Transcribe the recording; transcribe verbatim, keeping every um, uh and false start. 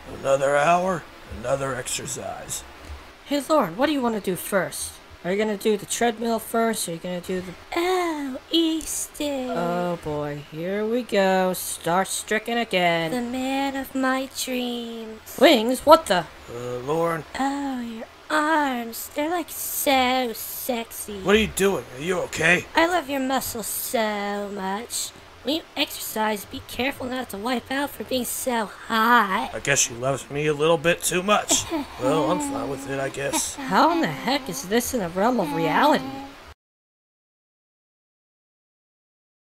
Another hour, another exercise. Hey Lauren, what do you want to do first? Are you gonna do the treadmill first, or are you gonna do the... Oh, Easton. Oh boy, here we go. Start stricken again. The man of my dreams. Wings? What the? Uh, Lauren? Oh, your arms. They're like so sexy. What are you doing? Are you okay? I love your muscles so much. When you exercise, be careful not to wipe out for being so hot. I guess she loves me a little bit too much. Well, I'm fine with it, I guess. How in the heck is this in the realm of reality?